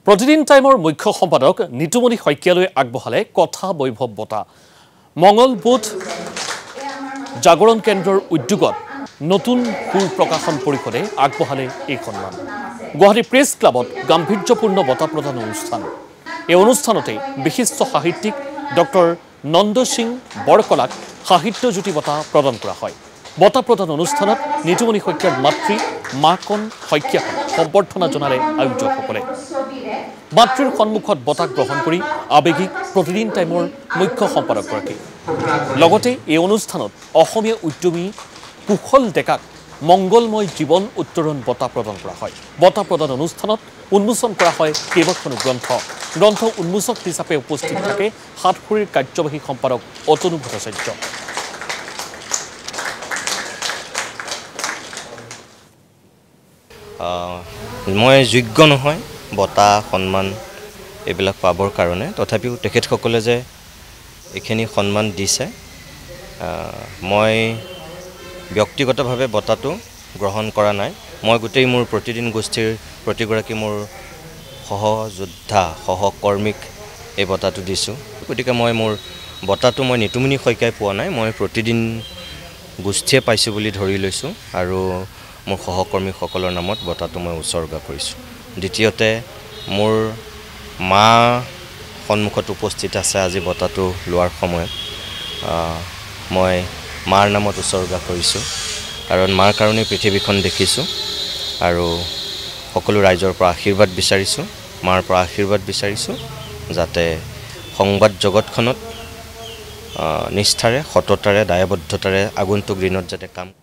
প্ৰতিদিন টাইমৰ মুখ্য সম্পাদক নিতুমণি শইকীয়ালৈ আগবঢ়ালে কথা বৈভৱ বঁটা মঙ্গলবোধ জাগৰণ কেন্দ্ৰৰ উদ্যোগত নতুন সুৰ প্ৰকাশন পৰিষদে আগবঢ়ালে এই সন্মান গুৱাহাটী প্ৰেছ ক্লাবত গাম্ভীৰ্যপূৰ্ণ বঁটা প্ৰদান অনুষ্ঠান এই অনুষ্ঠানতে বিশিষ্ট সাহিত্যিক ডক্টৰ নন্দ সিং বৰকলাক সাহিত্য জ্যোতি বঁটা প্ৰদান কৰা হয় বঁটা প্ৰদান অনুষ্ঠানত নিতুমণি শইকীয়াৰ মাতৃ মাকন শইকীয়াক সম্বৰ্ধনা জনালে আয়োজকসকলে মাতৃৰ সন্মুখত বঁটা গ্ৰহণ কৰি আবেগিক প্ৰতিদিন টাইমৰ মুখ্য সম্পাদকগৰাকী লগতে এই অনুষ্ঠানত অসমীয়া উদ্যমী কুশল ডেকাক মংগলময় জীৱন উত্তৰণ বঁটা প্ৰদান কৰা হয় বঁটা প্ৰদান অনুষ্ঠানত উন্মোচন কৰা হয় কেইবাখনো গ্ৰন্থ উন্মোচক হিচাপে উপস্থিত থাকে সাতসুৰীৰ কাৰ্যবাহী সম্পাদক অতনু ভট্টাচাৰ্য মই যোগ্য নহয় বঁটা সন্মান এইবিলাক পাবৰ কাৰণে তথাপিও তেখেতসকলে যে এইখিনি সন্মান দিছে মই ব্যক্তিগতভাৱে বঁটাটো গ্ৰহণ কৰা নাই মই গোটেই মোৰ প্ৰতিদিন গোষ্ঠীৰ প্ৰতিগৰাকী মোৰ সহযোদ্ধা সহকৰ্মীক এই বঁটাটো দিছোঁ গতিকে মই মোৰ বঁটাটো মই নিতুমণি শইকীয়াই পোৱা নাই মই প্ৰতিদিন গোষ্ঠীয়ে পাইছোঁ বুলি ধৰি লৈছোঁ আৰু মোৰ সহকৰ্মীসকলৰ নামত বঁটাটো মই উৎসৰ্গা কৰিছোঁ দ্বিতীয়তে মোৰ মা সন্মুখত উপস্থিত আছে আজি বঁটাটো লোৱাৰ সময়ত মই মাৰ নামত উৎসৰ্গা কৰিছোঁ কাৰণ মাৰ কাৰণে পৃথিৱীখন দেখিছোঁ আৰু সকলো ৰাইজৰ পৰা আশীৰ্বাদ বিচাৰিছোঁ মাৰ পৰা আশীৰ্বাদ বিচাৰিছোঁ যাতে সংবাদ জগতখনত নিষ্ঠাৰে সততাৰে দায়বদ্ধতাৰে আগন্তুক দিনত যাতে কাম